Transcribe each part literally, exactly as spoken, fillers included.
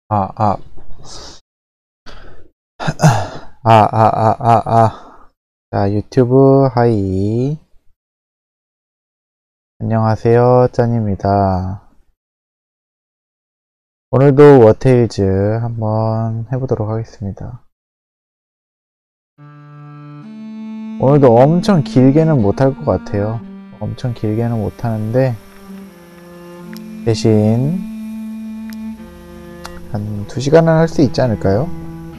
아, 아, 아, 아, 아, 아, 아. 자, 유튜브 하이. 안녕하세요. 짠입니다. 오늘도 워테일즈 한번 해보도록 하겠습니다. 오늘도 엄청 길게는 못할 것 같아요. 엄청 길게는 못하는데, 대신 한 두 시간은 할 수 있지 않을까요?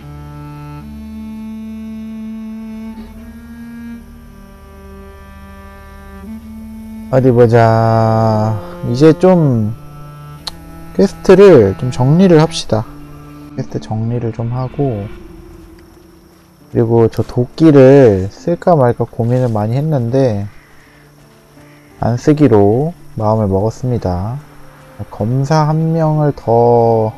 어디 보자. 이제 좀 퀘스트를 좀 정리를 합시다. 퀘스트 정리를 좀 하고, 그리고 저 도끼를 쓸까 말까 고민을 많이 했는데 안 쓰기로 마음을 먹었습니다. 검사 한 명을 더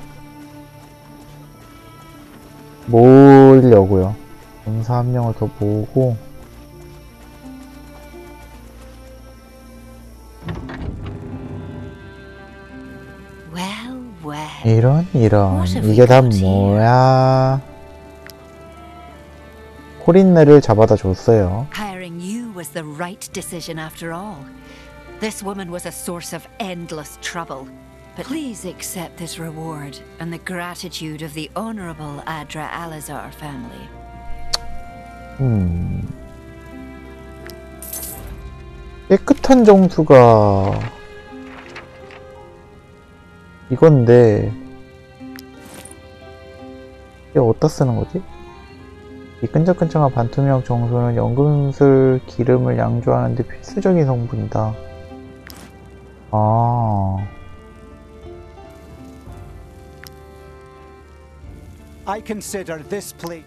모으려고요. 검사 한 명을 더 모으고 Well, well. 이런 이런 What have we 이게 다 got here? 뭐야. 코린네를 잡아다 줬어요. Hiring you was the right decision after all. This woman was a source of endless trouble. But please accept this reward and the gratitude of the Honorable Adra Alizar family. 음 깨끗한 정수가 이건데 이게 어디다 쓰는 거지? 이 끈적끈적한 반투명 정수는 연금술 기름을 양조하는 데 필수적인 성분이다. 아, I consider this place.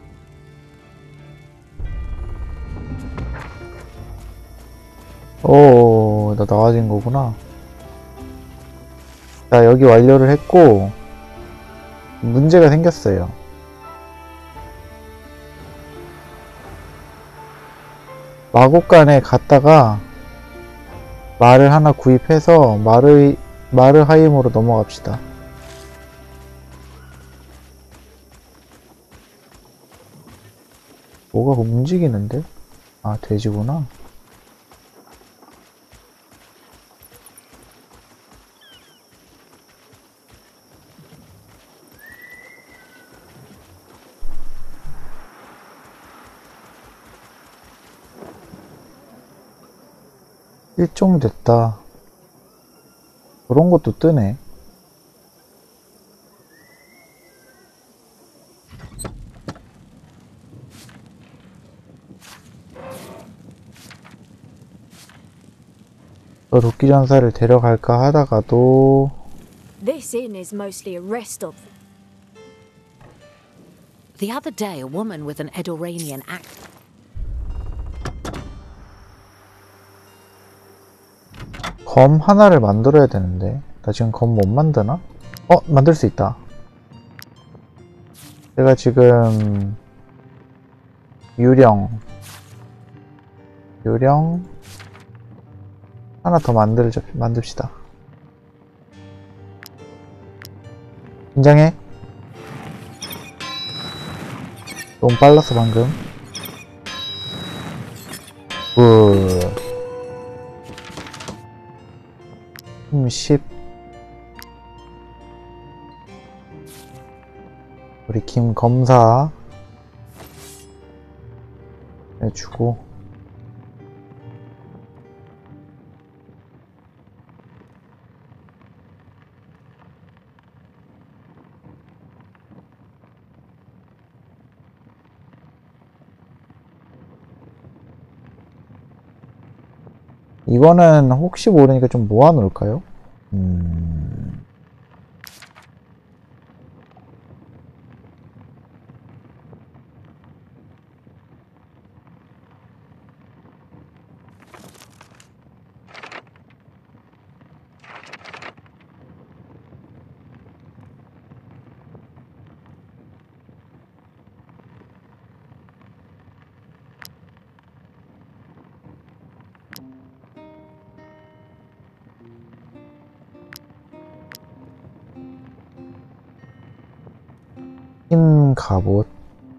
오, 나 나아진 거구나. 자, 여기 완료를 했고, 문제가 생겼어요. 마곡간에 갔다가 말을 하나 구입해서 마르, 마르하임으로 넘어갑시다. 뭐가 움직이는데? 아, 돼지구나. 일종됐다. 그런 것도 뜨네. 저 도끼전사를 데려갈까 하다가도 This inn is mostly a rest of. The other day, a woman with an Edoranian accent. 검 하나를 만들어야 되는데 나 지금 검 못 만드나? 어? 만들 수 있다. 제가 지금 유령 유령 하나 더 만들자, 만듭시다. 긴장해. 너무 빨랐어 방금. 굿. 힘 십. 우리 김 검사 해주고 이거는 혹시 모르니까 좀 모아 놓을까요? 음... 흰 갑옷.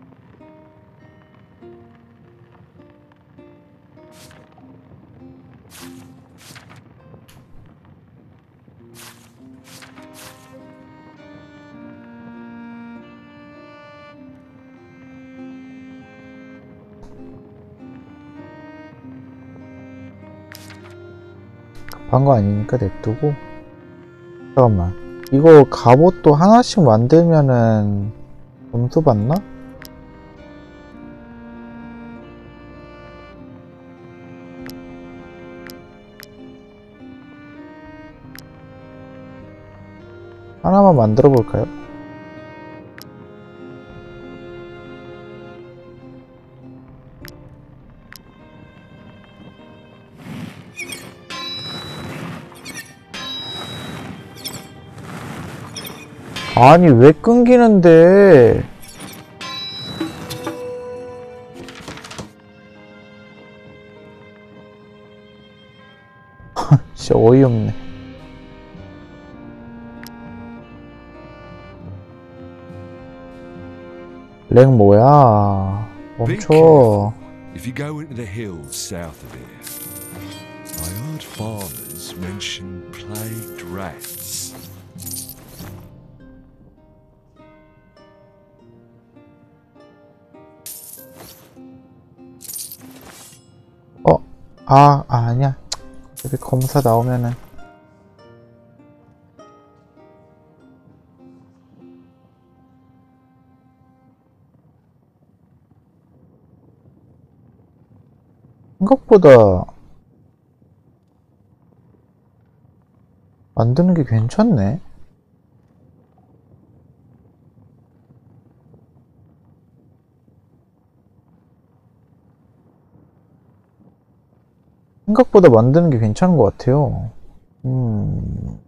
급한 거 아니니까 냅두고. 잠깐만, 이거 갑옷도 하나씩 만들면은 점수 받나? 하나만 만들어 볼까요? 아니, 왜 끊기는데? 진짜 어이없네. 렉 뭐야? 멈춰. If you go into the hills south of here, I heard farmers mention plagued rats. 어, 아, 아 아니야. 어차피 검사 나오면은. 생각보다 만드는 게 괜찮네. 생각보다 만드는 게 괜찮은 것 같아요. 음.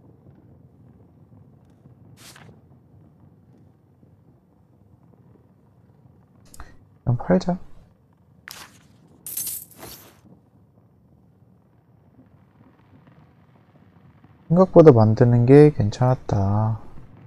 그냥 팔자. 생각보다 만드는 게 괜찮았다.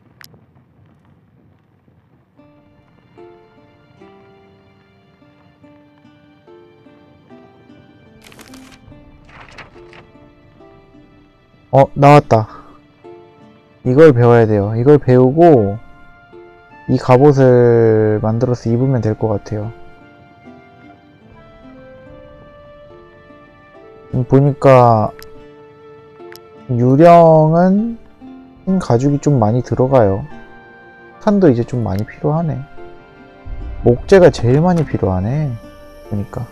어, 나왔다. 이걸 배워야 돼요. 이걸 배우고 이 갑옷을 만들어서 입으면 될 것 같아요. 지금 보니까 유령은 흰 가죽이 좀 많이 들어가요. 탄도 이제 좀 많이 필요하네. 목재가 제일 많이 필요하네. 보니까.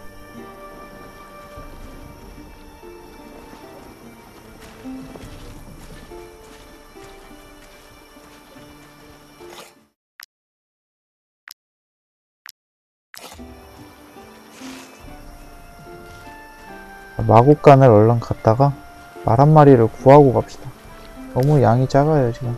마곡간을 얼른 갔다가 말 한 마리를 구하고 갑시다. 너무 양이 작아요 지금.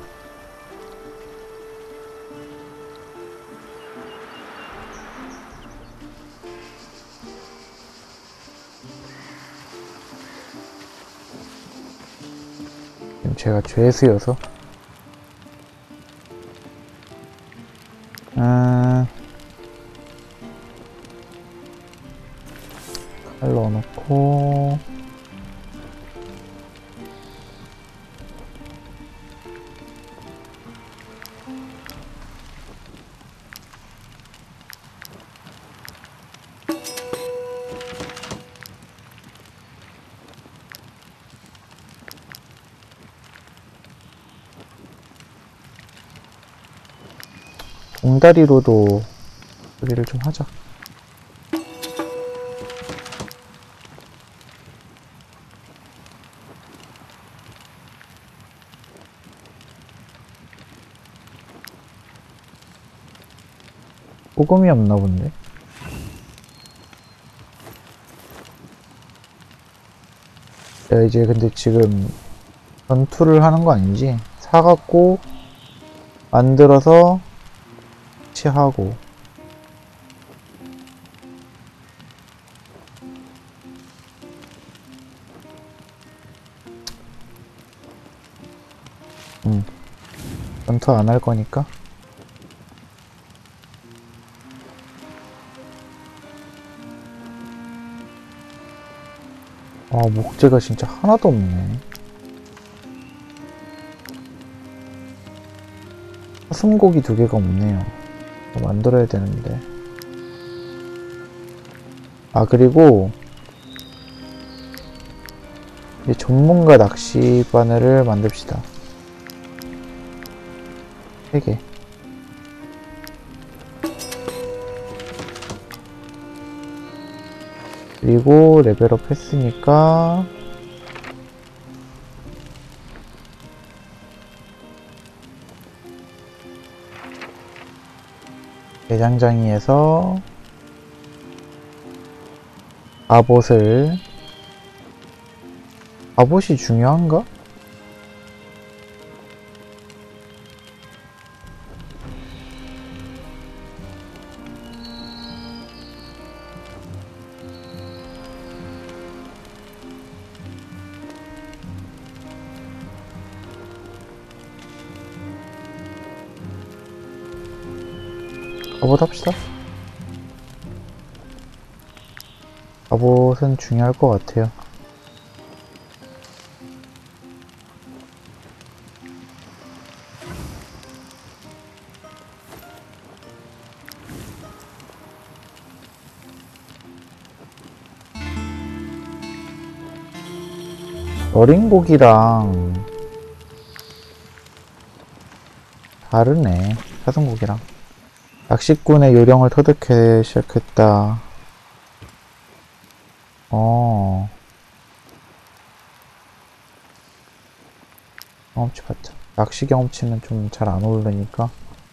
지금 제가 죄수여서 음... 칼 넣어놓고 봉다리로도 여기를 좀 하자. 소금이 없나 본데? 야, 이제 근데 지금 전투를 하는 거 아니지? 사갖고 만들어서 치하고 음 전투 안 할 거니까 아, 목재가 진짜 하나도 없네. 사슴고기 두 개가 없네요. 더 만들어야 되는데. 아, 그리고 이 전문가 낚시 바늘을 만듭시다. 세 개. 그리고 레벨업 했으니까 대장장이에서 갑옷을, 갑옷이 중요한가? 갑옷 합시다. 갑옷은 중요할 것 같아요. 어린 고기랑 다르네. 사슴고기랑. 낚시꾼의 요령을 터득해 시작했다. 어. 경험치 받자. 낚시 경험치는 좀 잘 안 오르니까.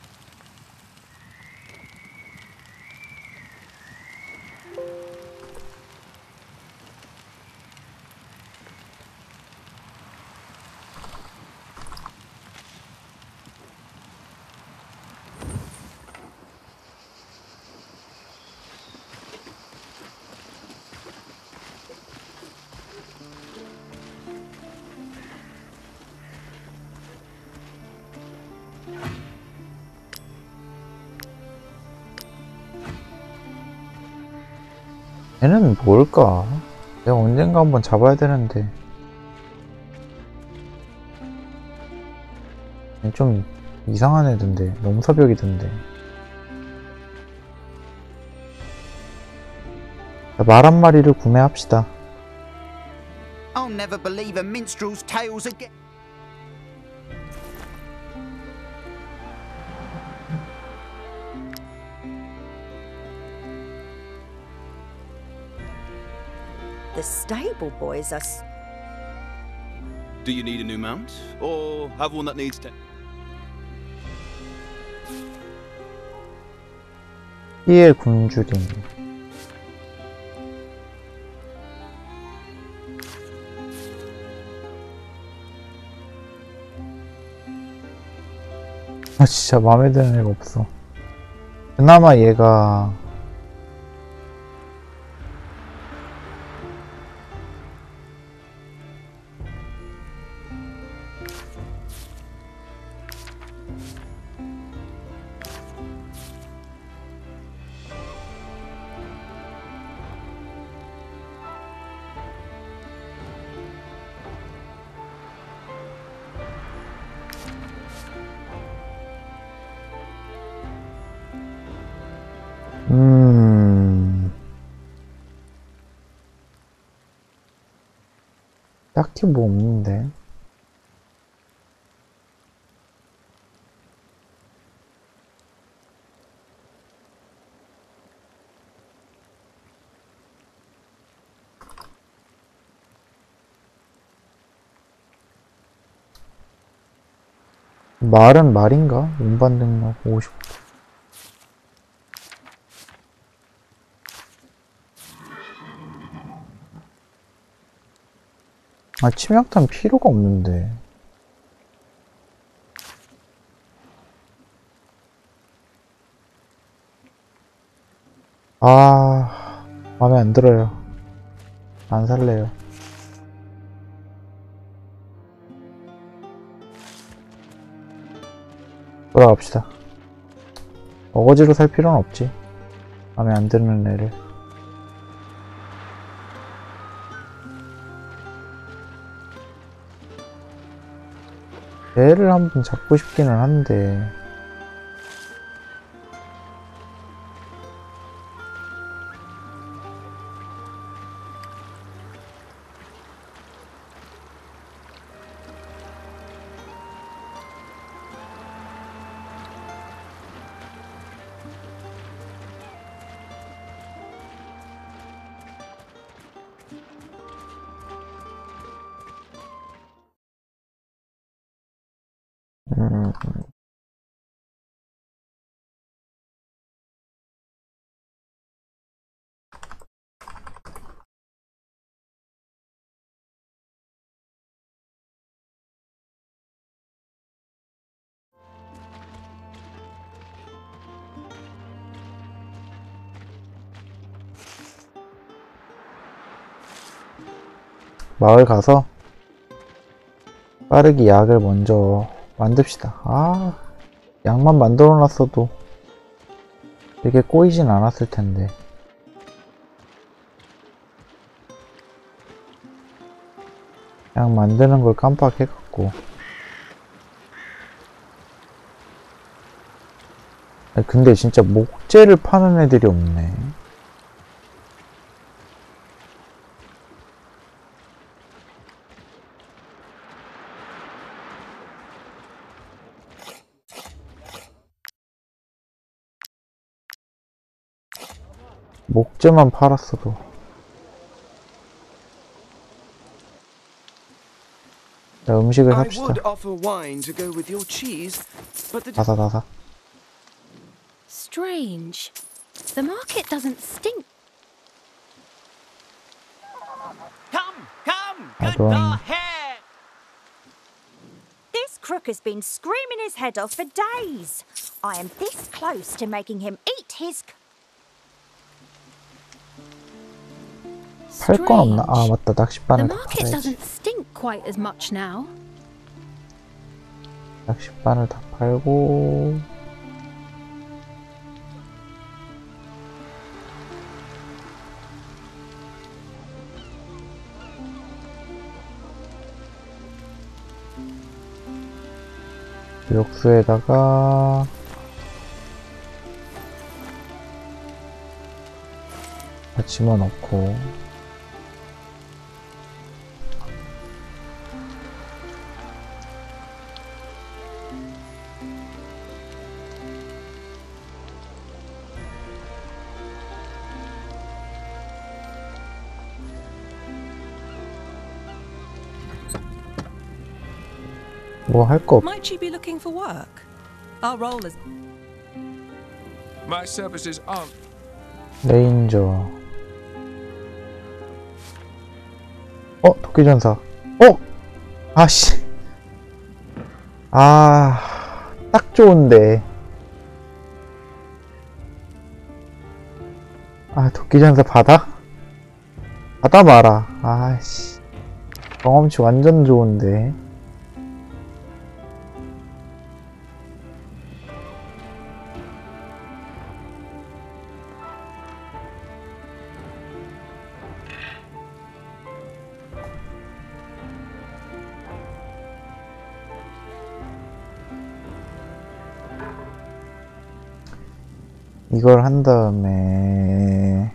얘는 뭘까? 내가 언젠가 한번 잡아야 되는데. 얘 좀 이상한 애던데. 넘사벽이던데. 말 한 마리를 구매합시다. I'll never believe a minstrel's tales again. The stable boys are... s- Do you need a new mount? Or have one that needs to... 피의 굶주림. 아, 진짜 마음에 드는 애가 없어. 그나마 얘가 음... 딱히 뭐 없는데. 말은 말인가? 운반 능력 오십. 아, 치명탄 필요가 없는데. 아, 마음에 안 들어요. 안 살래요. 돌아갑시다. 어거지로 살 필요는 없지. 마음에 안 드는 애를. 얘를 한번 잡고 싶기는 한데. 음, 마을 가서 빠르게 약을 먼저 만듭시다. 아, 약만 만들어 놨어도 되게 꼬이진 않았을 텐데. 약 만드는 걸 깜빡해갖고. 아니, 근데 진짜 목재를 파는 애들이 없네. 목재만 팔았어도. 자, 음식을 I 삽시다. would offer wine to go with your cheese, but the 다사 다사. Strange. The market doesn't stink. Come, come, I good don't- the hair. This crook has been screaming his head off for days. I am this close to making him eat his... 팔 건 없나? 아, Strange. 맞다. The 낚싯바늘 다 market 팔아야지. doesn't stink quite as much now. 낚싯바늘 다 팔고. 육수에다가 다 집어넣고. 뭐 할 거 없. Might you be looking for work? Our role is... My services aren't. 레인저. 어, 도끼전사. 어! 아씨. 아, 딱 좋은데. 아, 도끼전사 받아? 받아 마라. 아씨. 경험치 완전 좋은데. 이걸 한 다음에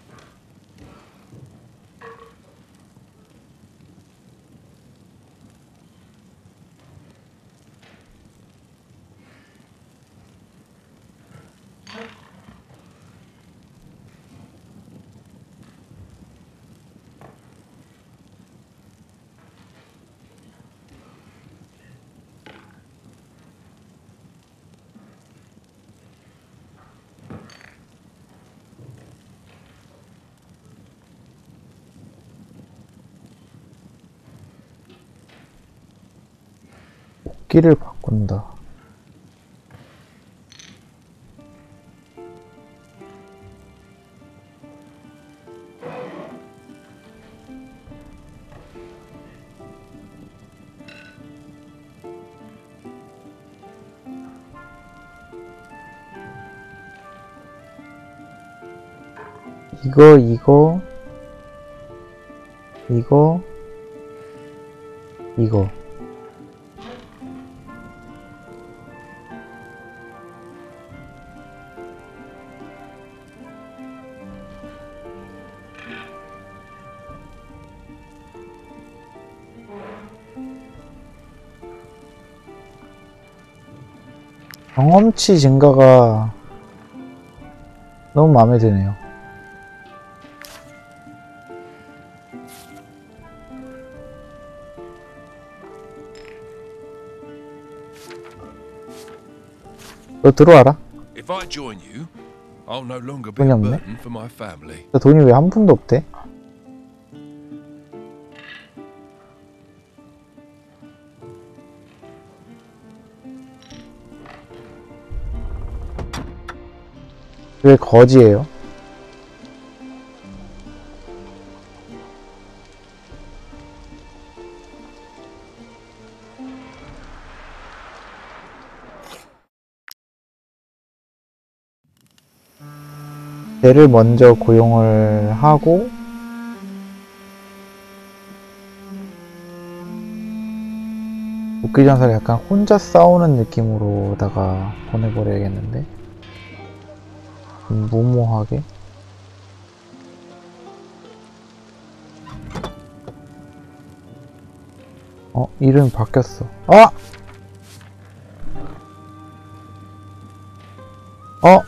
끼를 바꾼다. 이거 이거 이거 이거 경험치 증가가 너무 마음에 드네요. 너 들어와라. If I join you, I'll no longer be 돈이 a 없네? burden for my family. 돈이 왜 한 푼도 없대? 왜 거지예요? 얘를 먼저 고용을 하고 복귀전사를 약간 혼자 싸우는 느낌으로다가 보내버려야겠는데, 좀 무모하게. 어? 이름 바뀌었어. 아! 어?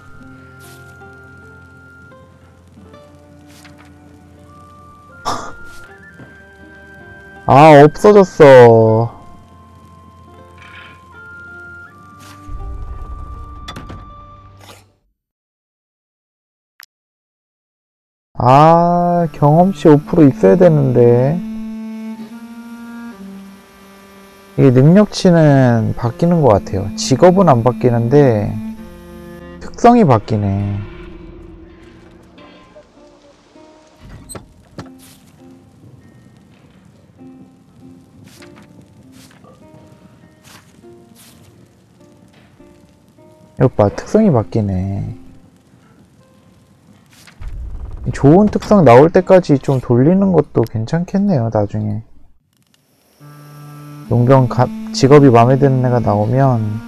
아, 없어졌어. 아, 경험치 오 퍼센트 있어야 되는데. 이게 능력치는 바뀌는 것 같아요. 직업은 안 바뀌는데 특성이 바뀌네. 이거 봐, 특성이 바뀌네. 좋은 특성 나올 때까지 좀 돌리는 것도 괜찮겠네요, 나중에. 용병 가, 직업이 마음에 드는 애가 나오면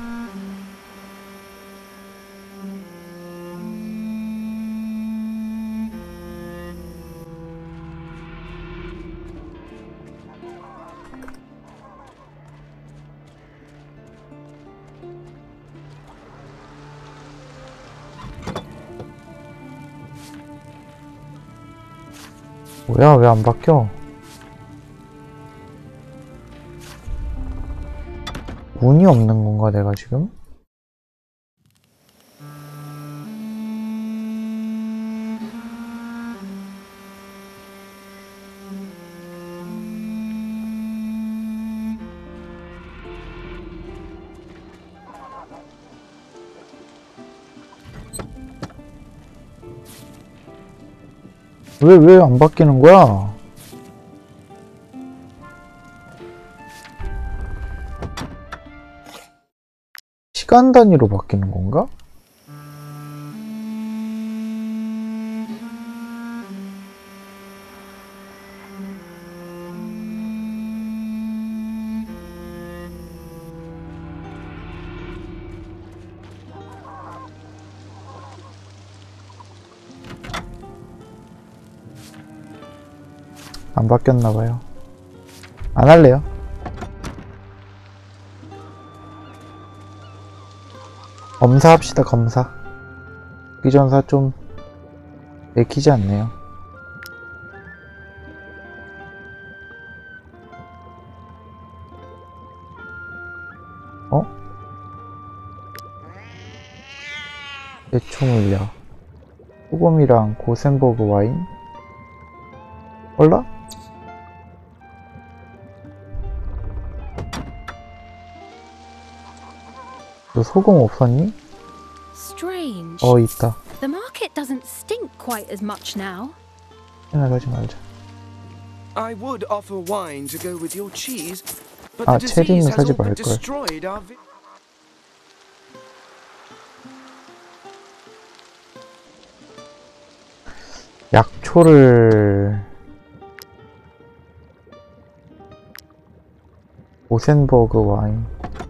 뭐야, 왜 안 바뀌어? 운이 없는 건가, 내가 지금? 왜, 왜 안 바뀌는 거야? 시간 단위로 바뀌는 건가? 안 바뀌었나봐요. 안 할래요. 검사합시다, 검사. 기전사 좀 내키지 않네요. 어? 대충 물려. 소금이랑 고센버그 와인? 몰라? 너 소금 없었니? Strange. 어, 있다. The market doesn't stink quite as much now. 나가지 말자. I would offer wine to go with your cheese, but 아, the 체리는 disease has 사지 all but 말걸. destroyed our vi- 약초를 오센버그 와인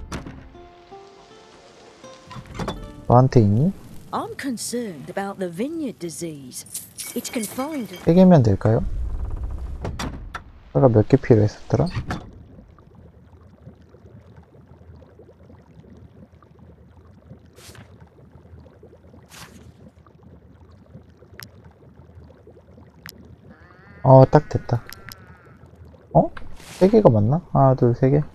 너한테 있니? I'm concerned about the vineyard disease. It's confined. 세 개면 될까요? 아까 몇 개 필요했었더라? 어, 딱 됐다. 어? 세 개가 맞나? 하나, 둘, 세 개?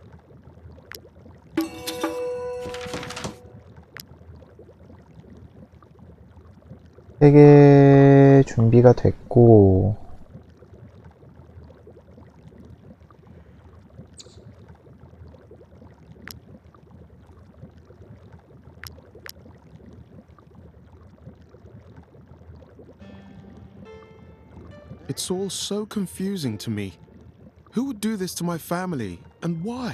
세 개 준비가 됐고, It's all so confusing to me. Who would do this to my family, and why?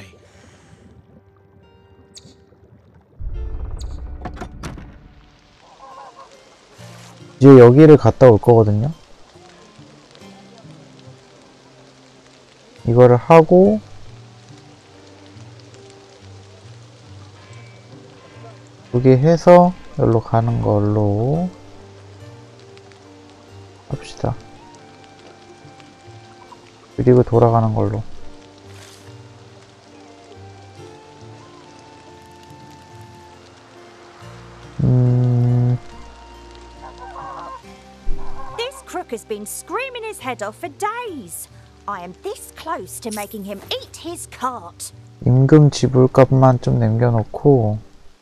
이제 여기를 갔다 올 거거든요. 이거를 하고 여기 해서 여기로 가는 걸로 합시다. 그리고 돌아가는 걸로. 음... This crook has been screaming his head off for days. I am this close to making him eat his cart. 임금 지불값만 좀 남겨놓고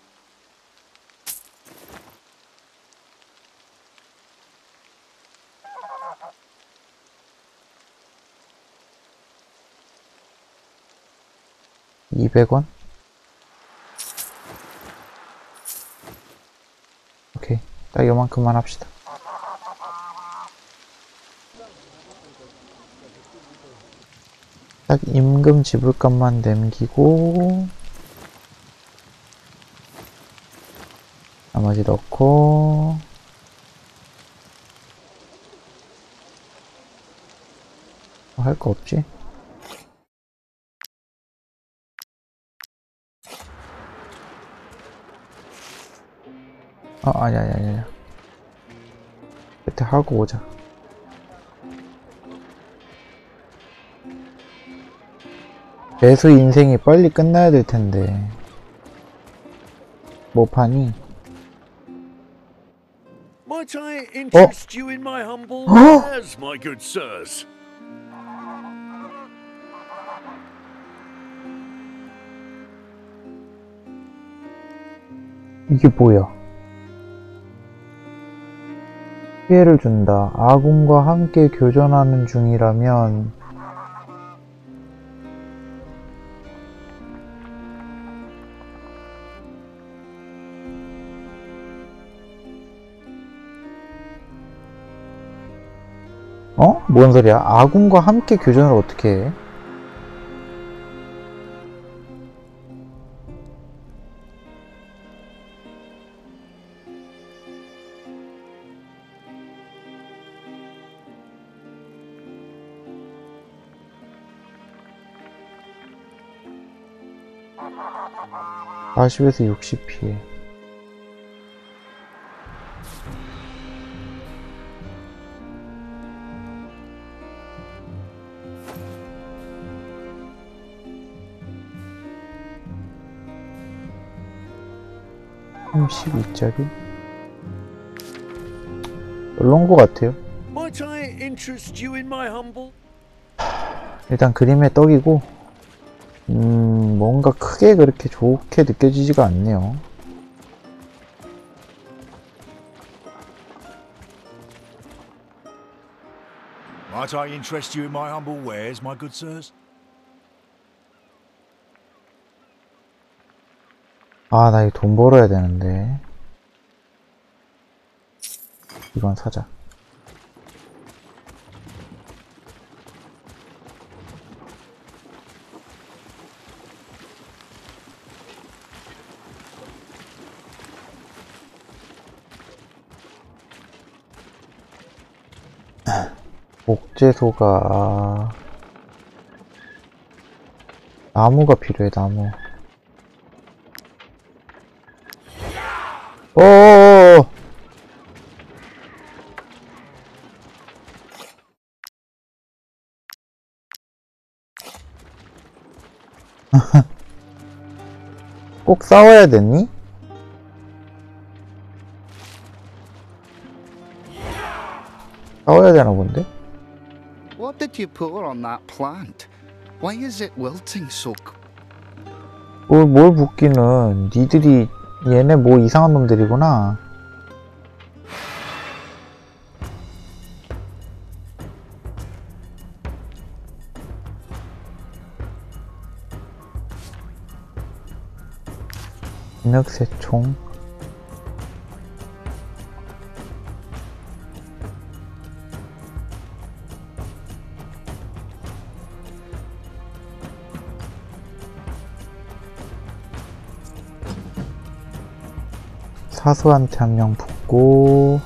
이백 원? 오케이, 딱 요만큼만 합시다. 딱 임금 지불값만 남기고 나머지 넣고 할 거 없지? 어, 아니, 아니, 아니, 아니. 그때 하고 오자. 배수 인생이 빨리 끝나야 될 텐데. 뭐 파니? Might I interest you in my humble wares, my good sirs? 이게 뭐야? 피해를 준다. 아군과 함께 교전하는 중이라면 어? 뭔 소리야? 아군과 함께 교전을 어떻게 해? 사십에서 육십 피해. 삼십이 짜리? 별론 것 같아요. Might I interest you in my humble? 일단 그림의 떡이고 음... 뭔가 크게 그렇게 좋게 느껴지지가 않네요. Might I interest you in my humble wares, my good sirs? 아, 나 이거 돈 벌어야 되는데. 이건 사자. 목재소가 나무가 필요해. 나무. 어어어어. 꼭 싸워야 되니? 싸워야 되나 본데? What did you pour on that plant? Why is it wilting so? 뭘, 뭘 붓기는 니들이 얘네 뭐 이상한 놈들이구나. 진흙새총. 사수한테 한 명 붙고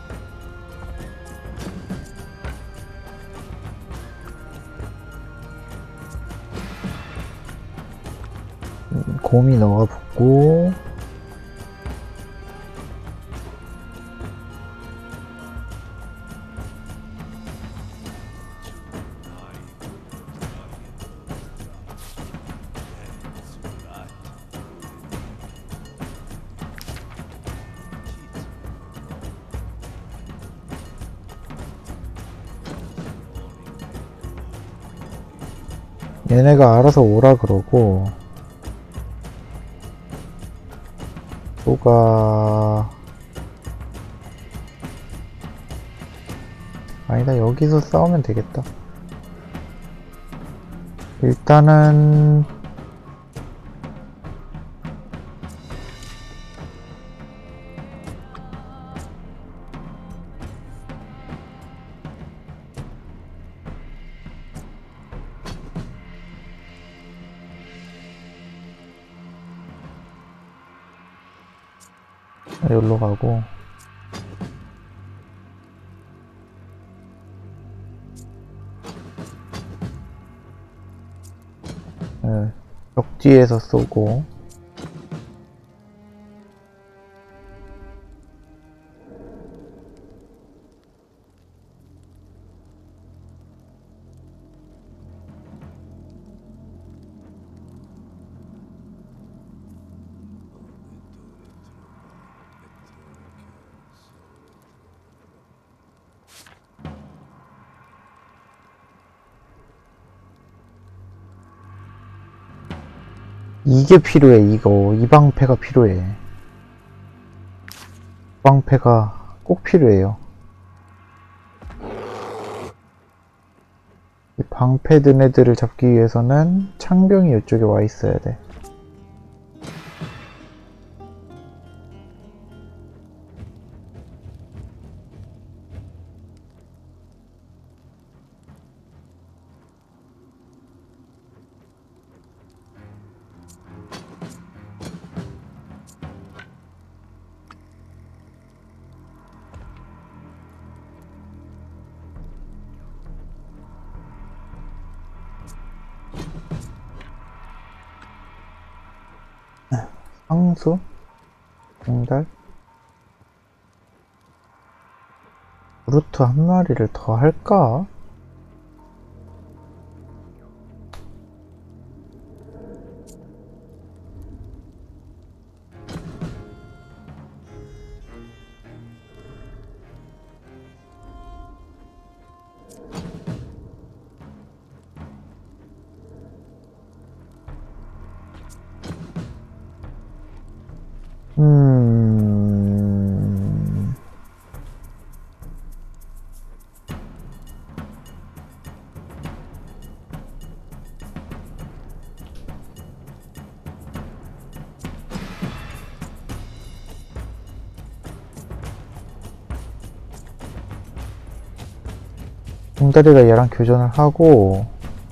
곰이 너가 붙고 얘네가 알아서 오라 그러고 또가 아니다 여기서 싸우면 되겠다. 일단은 여기로 가고 네, 벽 뒤에서 쏘고 이게 필요해. 이거 이 방패가 필요해. 방패가 꼭 필요해요. 이 방패 든 애들을 잡기 위해서는 창병이 이쪽에 와 있어야 돼. 상수? 공달? 브루트 한 마리를 더 할까? 음... 공다리가 얘랑 교전을 하고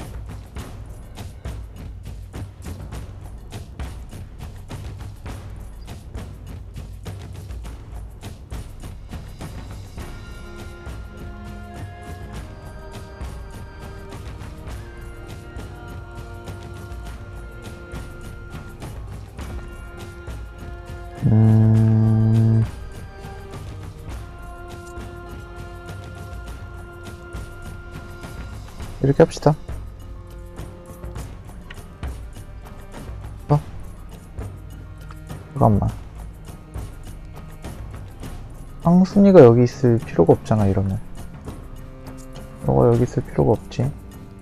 음... 이렇게 합시다. 어? 잠깐만. 황순이가 여기 있을 필요가 없잖아, 이러면. 너가 여기 있을 필요가 없지.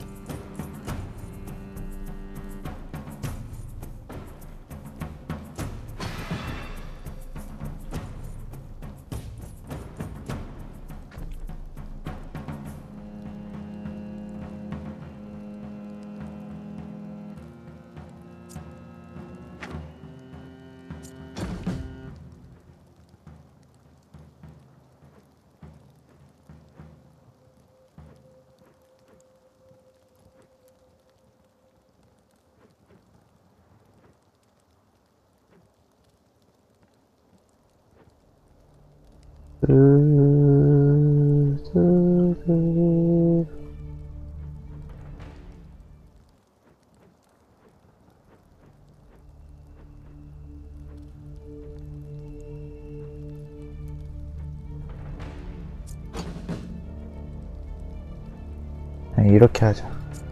이렇게 하자.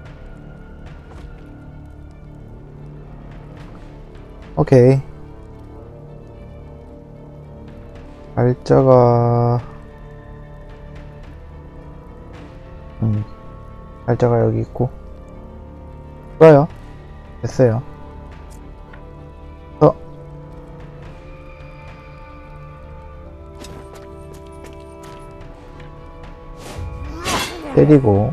오케이. 발자가 음 발자가 여기 있고. 좋아요. 됐어요. 어 때리고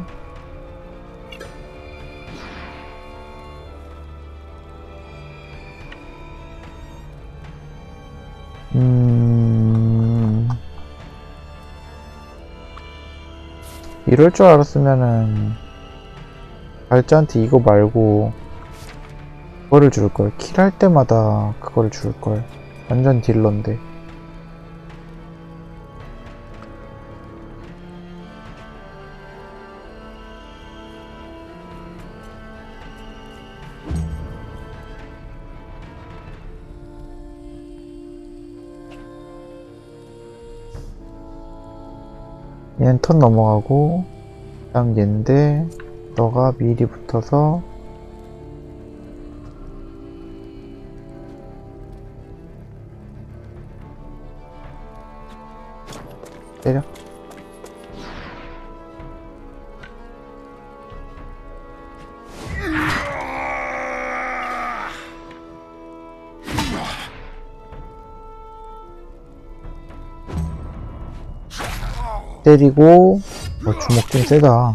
음 이럴 줄 알았으면은 발자한테 이거 말고 그거를 줄걸. 킬할 때마다 그거를 줄걸. 완전 딜러인데. 얘는 턴 넘어가고 그 다음 얘인데 너가 미리 붙어서 때려. 때리고. 어, 주먹 좀 세다.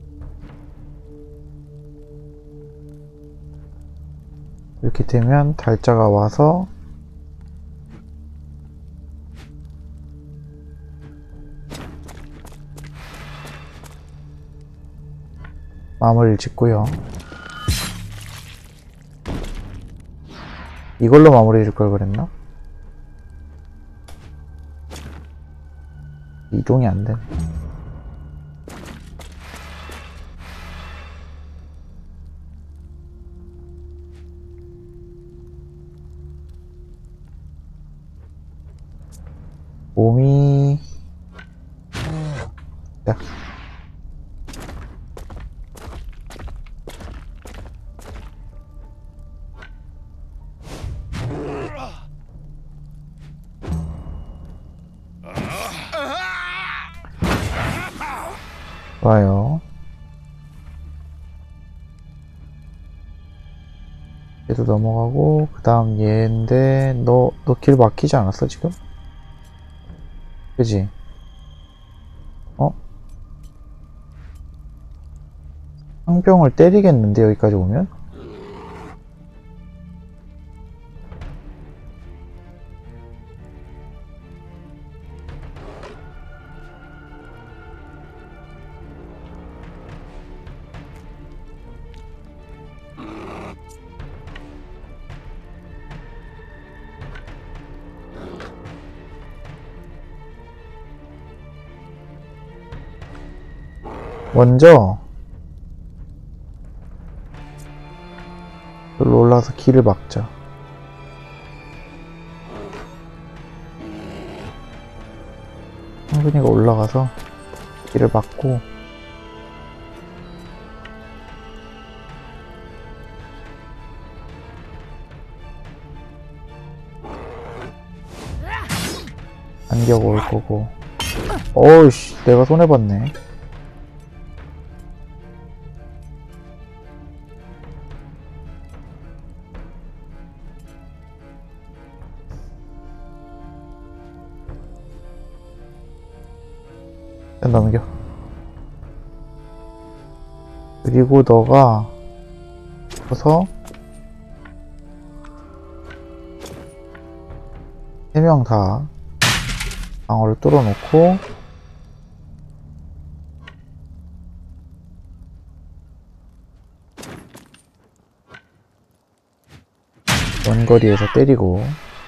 이렇게 되면 달자가 와서 마무리를 짓고요. 이걸로 마무리 질 걸 그랬나? 이동이 안 되네. 몸이 자. 좋아요. 얘도 넘어가고 그 다음 얘인데 너 너 길 막히지 않았어 지금? 그지? 어? 상병을 때리겠는데 여기까지 오면? 먼저 여기로 올라가서 길을 막자. 상근이가 올라가서 길을 막고 반격 올 거고. 어우씨, 내가 손해봤네. 넘겨. 그리고 너가 서서 세 명 다 방어를 뚫어놓고 원거리에서 때리고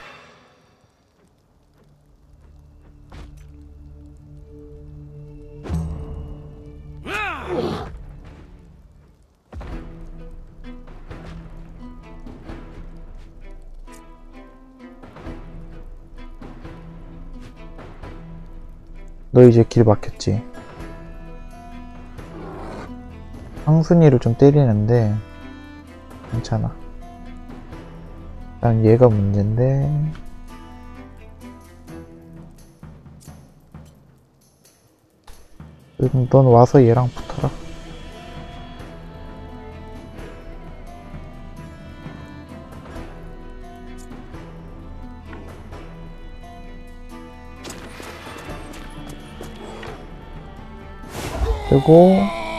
너 이제 길 막혔지? 상순이를 좀 때리는데 괜찮아. 일단 얘가 문제인데 음, 넌 와서 얘랑 붙어라. 그리고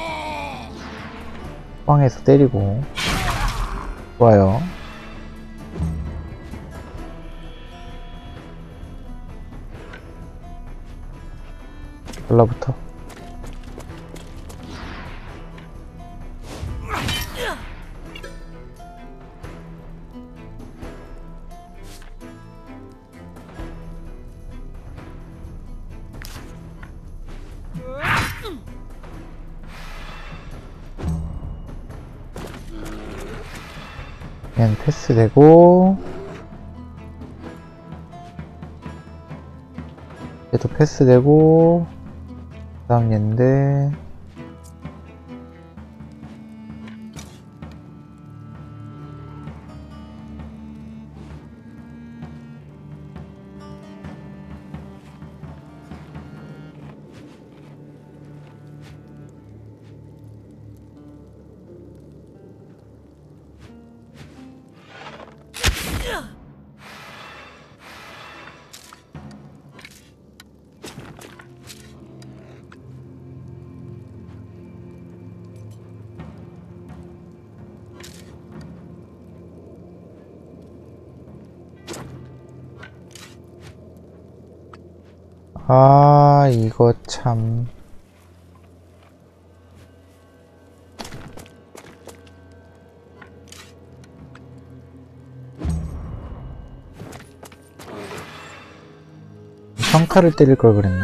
빵에서 때리고 좋아요. 달라붙어. 얘는 패스되고 얘도 패스되고 그 다음 얘인데 아, 이거 참. 평타를 때릴 걸 그랬나?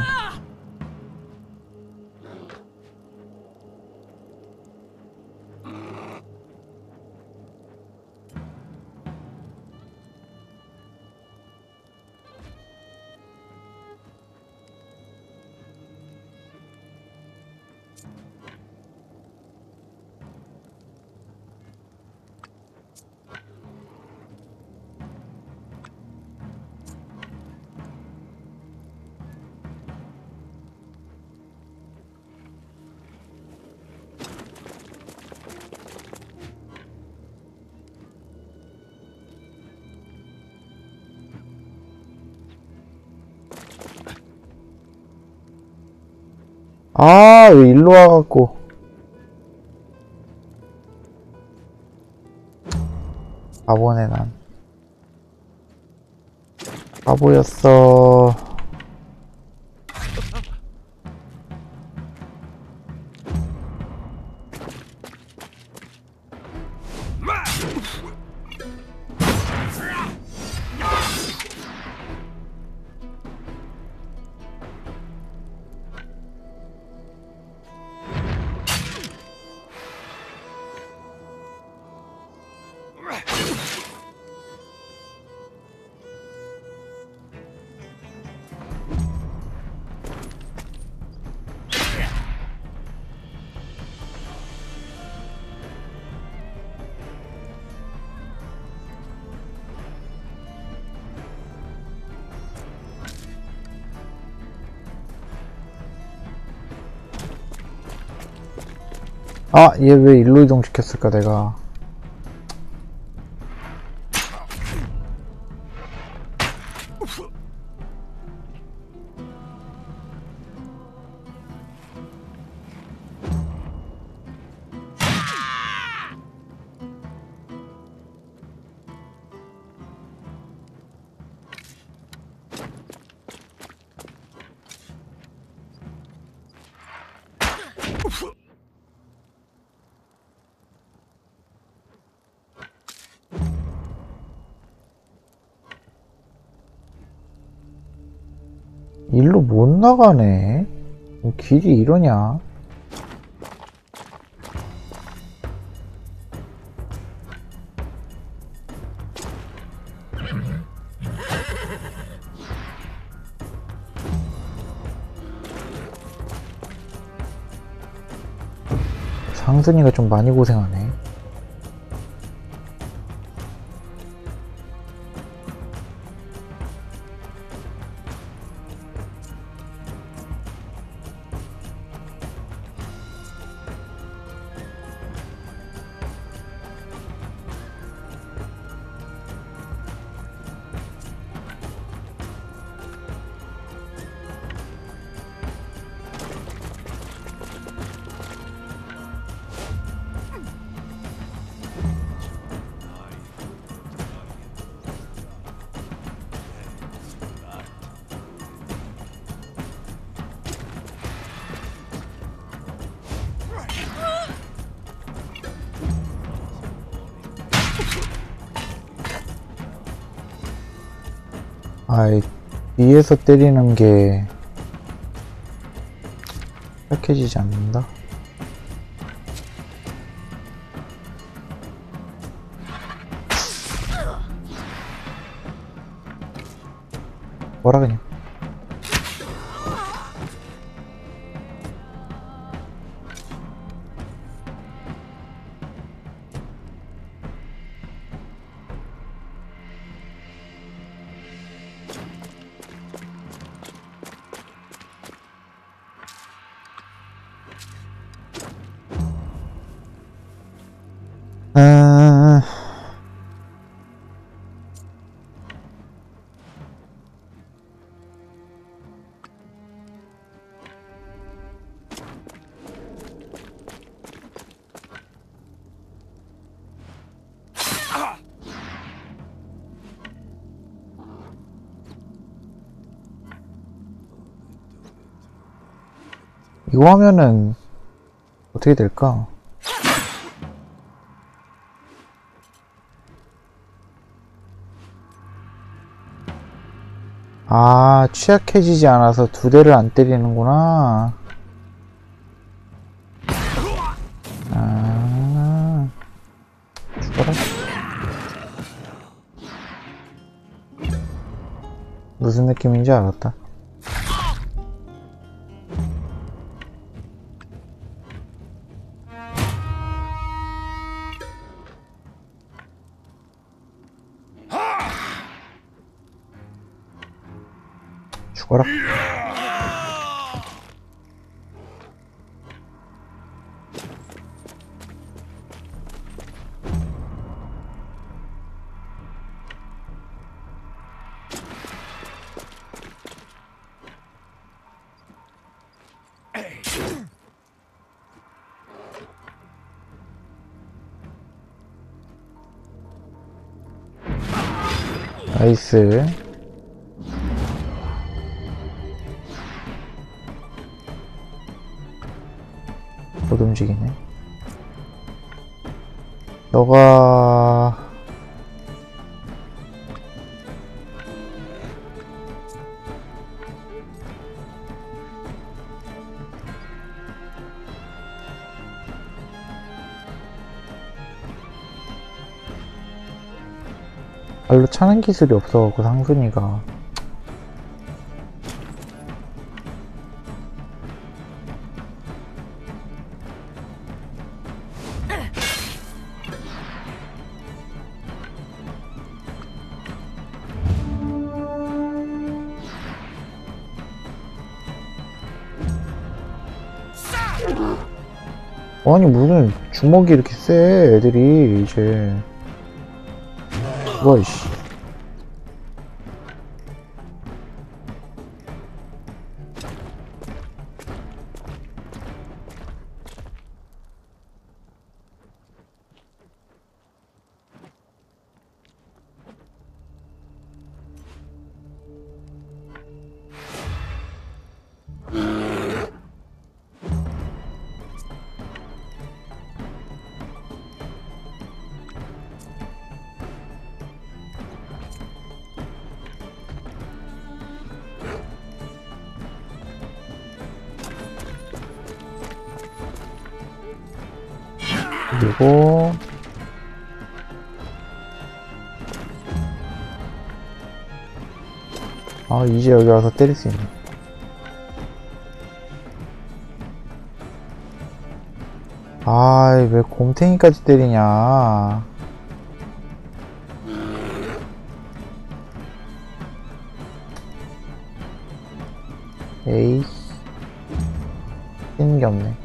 아, 왜 일로 와갖고. 바보네, 난. 바보였어. 아, 얘 왜 일로 이동시켰을까, 내가. 일로 못 나가네. 길이 이러냐? 상순이가 좀 많이 고생하네. 아이, 위에서 때리는 게 약해지지 않는다. 뭐라 그냥. 아... 이거 하면은 어떻게 될까? 아, 취약해지지 않아서 두 대를 안 때리는구나. 아, 죽어라. 무슨 느낌인지 알았다. 죽어라. 나이스. 못 움직이네. 너가 발로 차는 기술이 없어갖고 상순이가 아니 무슨 주먹이 이렇게 세 애들이 이제 와이씨. 그리고 아 이제 여기 와서 때릴 수 있네. 아이 왜 곰탱이까지 때리냐. 에이 뛰는 게 없네.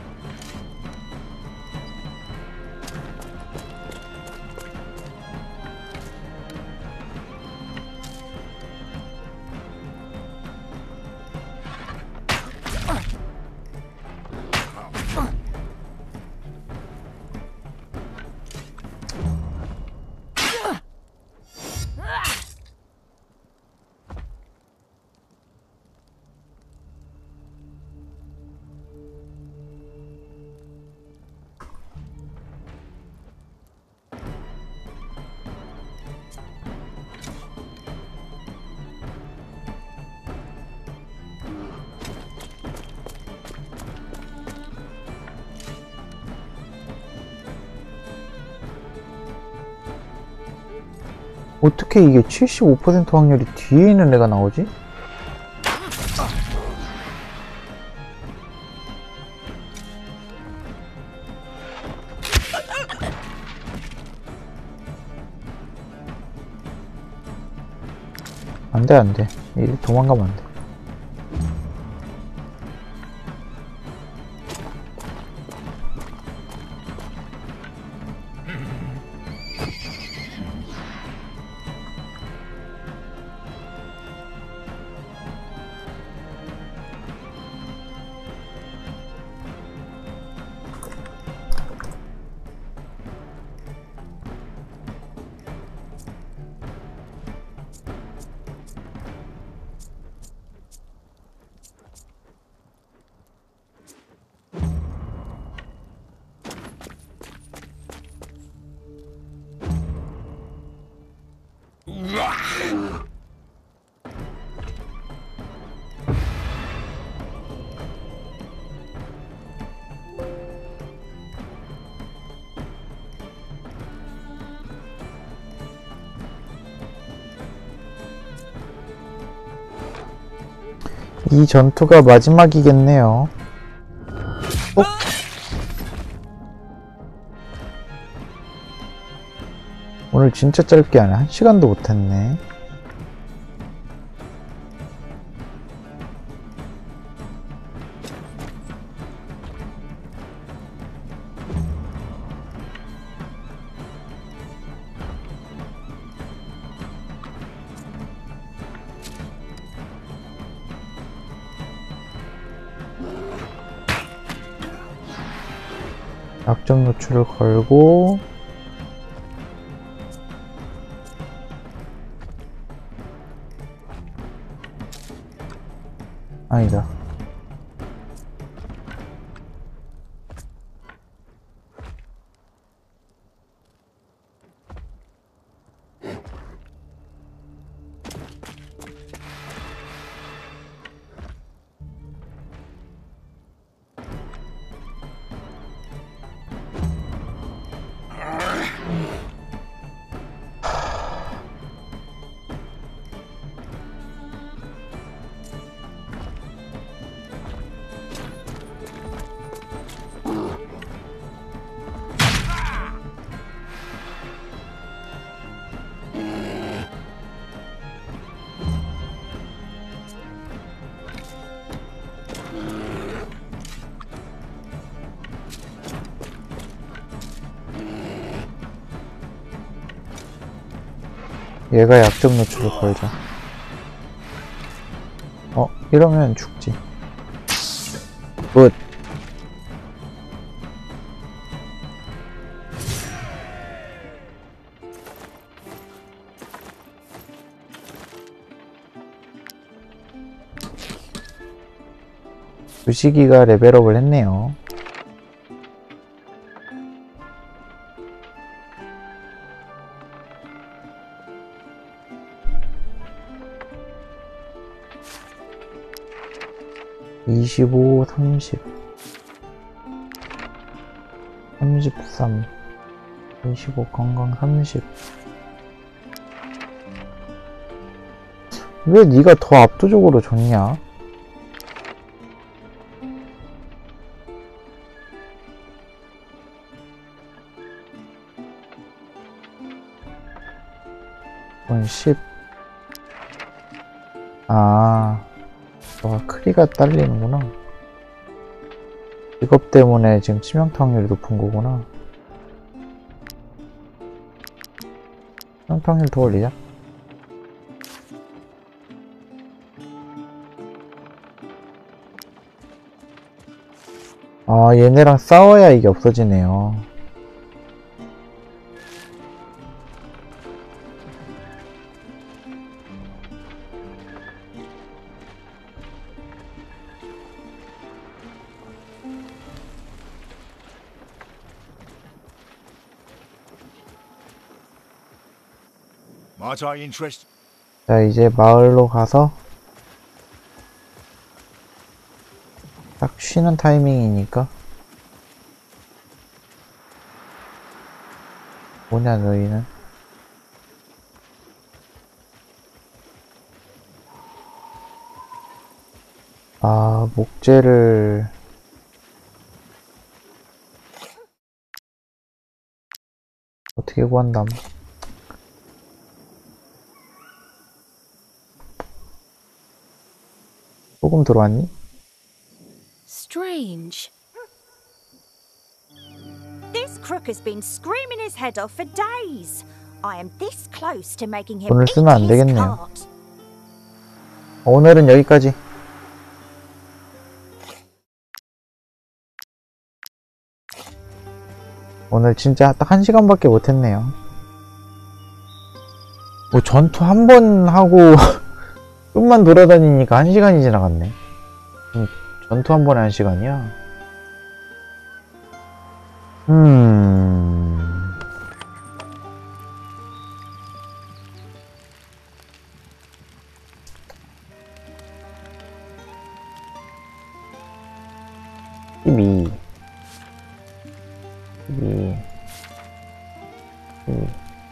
어떻게 이게 칠십오 퍼센트 확률이 뒤에 있는 애가 나오지? 안돼 안돼 이리 도망가면 안돼. 이 전투가 마지막이겠네요. 어? 오늘 진짜 짧게 하네. 한 시간도 못했네. 약점 노출을 걸고 아니다. 얘가 약점 노출을 걸자. 어? 이러면 죽지. 굿. 두시기가 레벨업을 했네요. 이십오, 삼십, 삼십삼, 이십오, 건강 삼십. 왜 네가 더 압도적으로 좋냐? 이건 십. 아, 너가 크리가 딸리는구나. 이것 때문에 지금 치명타 확률이 높은 거구나. 치명타 확률 더 올리자. 아, 얘네랑 싸워야 이게 없어지네요. 자, 이제 마을로 가서 딱 쉬는 타이밍이니까. 뭐냐 너희는? 아, 목재를 어떻게 구한담? 소금 들어왔니? Strange. This crook has been screaming his head off for days. I am this close to making him 돈을 eat 쓰면 안 his 되겠네요. cart. 오늘은 여기까지. 오늘 진짜 딱 한 시간밖에 못했네요. 뭐 전투 한 번 하고 좀만 돌아다니니까 한 시간이 지나갔네. 음, 전투 한 번에 한 시간이야? 음... 십이 십이 십이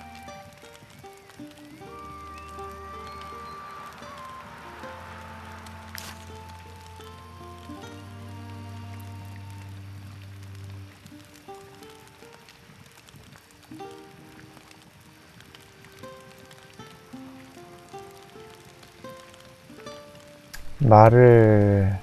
말을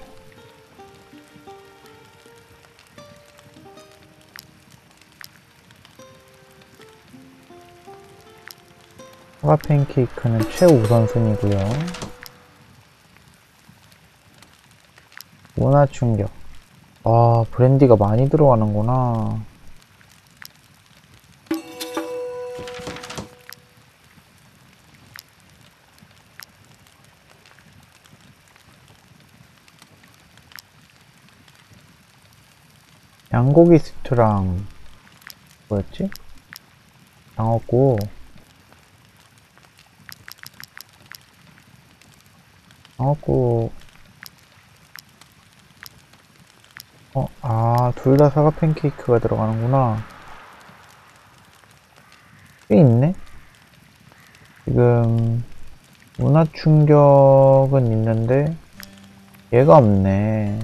사과 팬케이크는 최우선순위고요. 문화 충격. 아, 브랜디가 많이 들어가는구나. 양고기 스튜랑 뭐였지? 장어구 장어구 어, 아, 둘 다 사과 팬케이크가 들어가는구나. 꽤 있네? 지금 문화 충격은 있는데 얘가 없네.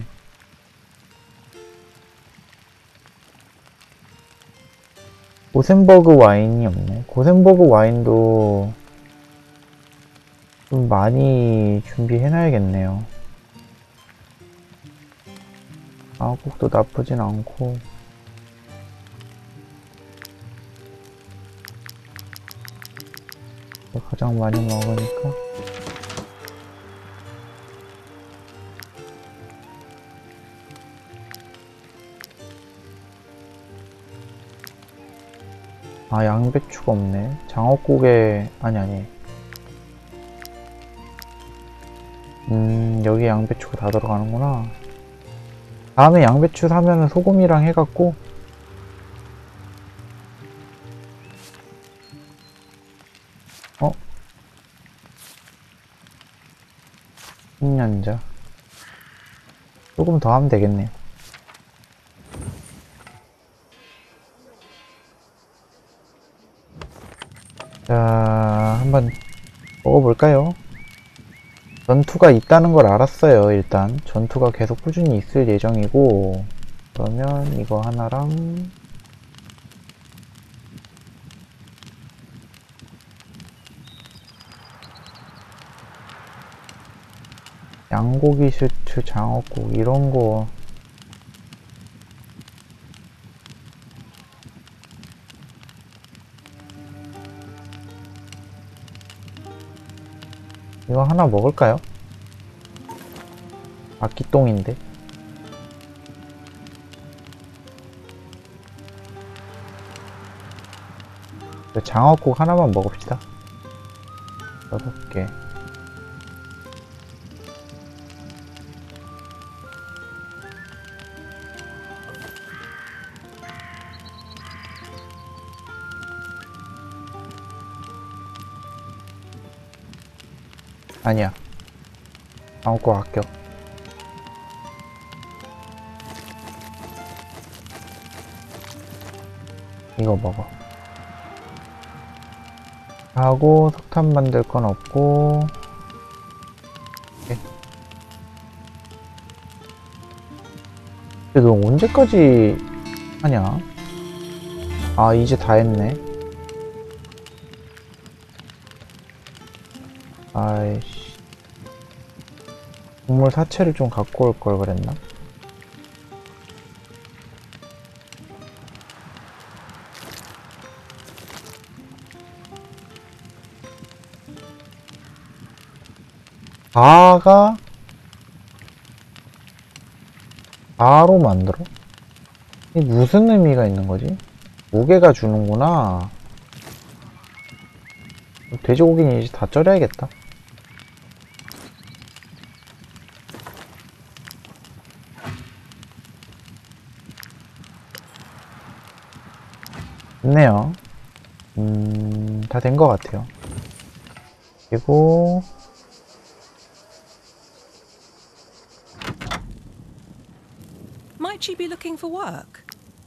고센버그 와인이 없네. 고센버그 와인도 좀 많이 준비해놔야겠네요. 아국도 나쁘진 않고. 가장 많이 먹으니까. 아, 양배추가 없네. 장어국에, 아니, 아니. 음, 여기 양배추가 다 들어가는구나. 다음에 양배추 사면은 소금이랑 해갖고. 어? 십년자. 조금 더 하면 되겠네. 한번 먹어볼까요? 전투가 있다는 걸 알았어요. 일단 전투가 계속 꾸준히 있을 예정이고, 그러면 이거 하나랑 양고기 슈트, 장어국 이런거 이거 하나 먹을까요? 아끼똥인데. 장어국 하나만 먹읍시다. 여섯 개. 아니야. 장어국 아껴. 이거 먹어. 하고 석탄 만들 건 없고. 오케이. 근데 너 언제까지 하냐? 아, 이제 다 했네. 아이씨. 동물 사체를 좀 갖고 올 걸 그랬나? 바가 바로 만들어? 이게 무슨 의미가 있는 거지? 무게가 주는구나. 돼지고기는 이제 다 쪄려야겠다. 됐네요. 음, 다 된 것 같아요. 그리고 Might you be looking for work?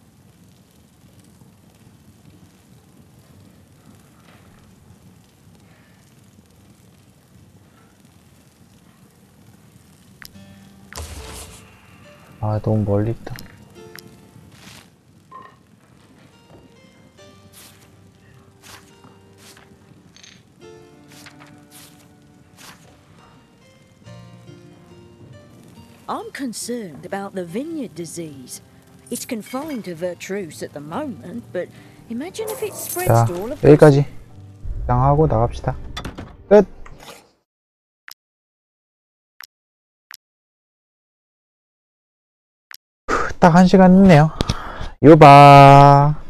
아, 너무 멀리 있다. I'm concerned about the vineyard disease. It's confined to Vertruse at the moment, but imagine if it spreads 자, to all of us. 여기까지 당하고 나갑시다. 끝! 딱 한 시간 했네요. 요바.